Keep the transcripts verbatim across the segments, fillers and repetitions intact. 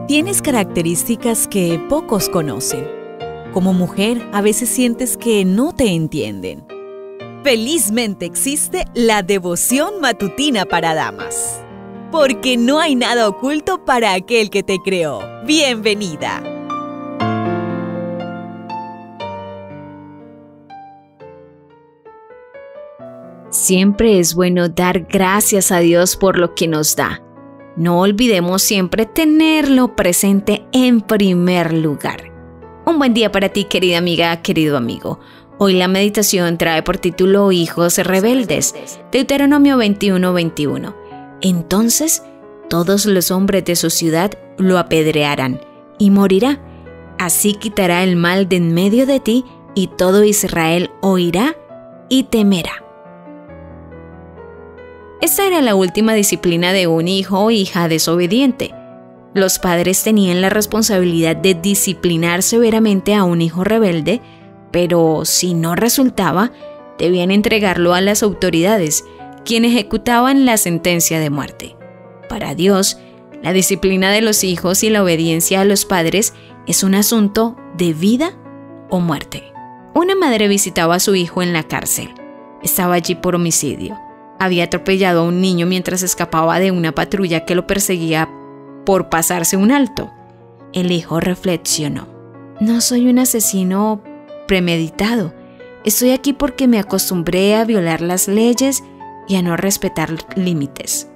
Tienes características que pocos conocen. Como mujer, a veces sientes que no te entienden. Felizmente existe la devoción matutina para damas. Porque no hay nada oculto para aquel que te creó. ¡Bienvenida! Siempre es bueno dar gracias a Dios por lo que nos da. No olvidemos siempre tenerlo presente en primer lugar. Un buen día para ti, querida amiga, querido amigo. Hoy la meditación trae por título Hijos rebeldes, Deuteronomio veintiuno, veintiuno. Entonces, todos los hombres de su ciudad lo apedrearán y morirá. Así quitará el mal de en medio de ti y todo Israel oirá y temerá. Esta era la última disciplina de un hijo o hija desobediente. Los padres tenían la responsabilidad de disciplinar severamente a un hijo rebelde, pero si no resultaba, debían entregarlo a las autoridades, quienes ejecutaban la sentencia de muerte. Para Dios, la disciplina de los hijos y la obediencia a los padres es un asunto de vida o muerte. Una madre visitaba a su hijo en la cárcel. Estaba allí por homicidio. Había atropellado a un niño mientras escapaba de una patrulla que lo perseguía por pasarse un alto. El hijo reflexionó: no soy un asesino premeditado. Estoy aquí porque me acostumbré a violar las leyes y a no respetar límites.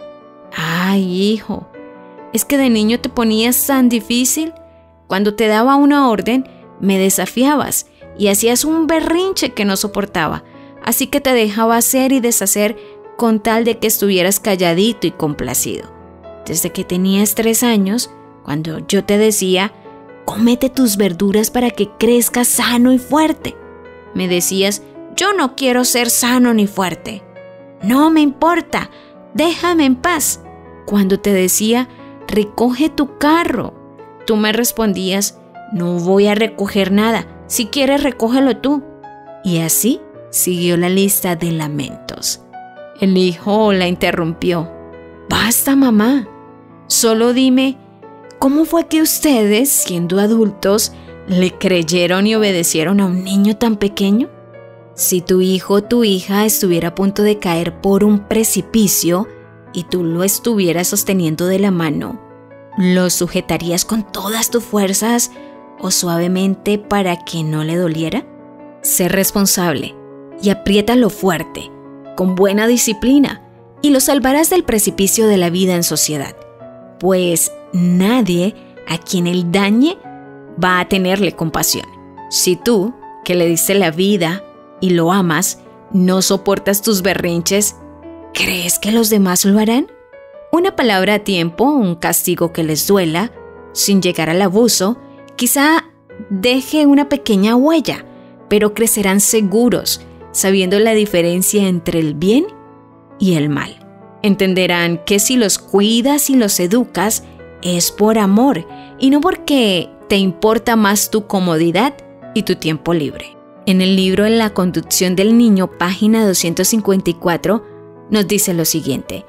Ay, hijo, ¿es que de niño te ponías tan difícil? Cuando te daba una orden, me desafiabas y hacías un berrinche que no soportaba, así que te dejaba hacer y deshacer con tal de que estuvieras calladito y complacido. Desde que tenías tres años, cuando yo te decía, cómete tus verduras para que crezcas sano y fuerte, me decías, yo no quiero ser sano ni fuerte. No me importa, déjame en paz. Cuando te decía, recoge tu carro, tú me respondías, no voy a recoger nada, si quieres recógelo tú. Y así siguió la lista de lamentos. El hijo la interrumpió. Basta, mamá. Solo dime, ¿cómo fue que ustedes, siendo adultos, le creyeron y obedecieron a un niño tan pequeño? Si tu hijo o tu hija estuviera a punto de caer por un precipicio y tú lo estuvieras sosteniendo de la mano, ¿lo sujetarías con todas tus fuerzas o suavemente para que no le doliera? Sé responsable y apriétalo fuerte, con buena disciplina, y lo salvarás del precipicio de la vida en sociedad, pues nadie a quien él dañe va a tenerle compasión. Si tú, que le diste la vida y lo amas, no soportas tus berrinches, ¿crees que los demás lo harán? Una palabra a tiempo, un castigo que les duela, sin llegar al abuso, quizá deje una pequeña huella, pero crecerán seguros, sabiendo la diferencia entre el bien y el mal. Entenderán que si los cuidas y los educas, es por amor y no porque te importa más tu comodidad y tu tiempo libre. En el libro En la conducción del niño, página doscientos cincuenta y cuatro, nos dice lo siguiente: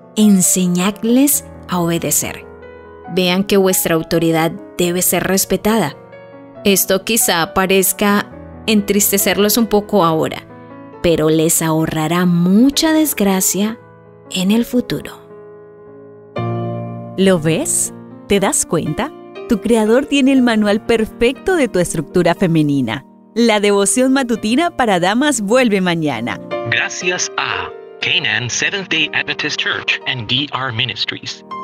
enseñadles a obedecer. Vean que vuestra autoridad debe ser respetada. Esto quizá parezca entristecerlos un poco ahora, pero les ahorrará mucha desgracia en el futuro. ¿Lo ves? ¿Te das cuenta? Tu creador tiene el manual perfecto de tu estructura femenina. La devoción matutina para damas vuelve mañana. Gracias a Canaan Seventh-day Adventist Church and D R Ministries.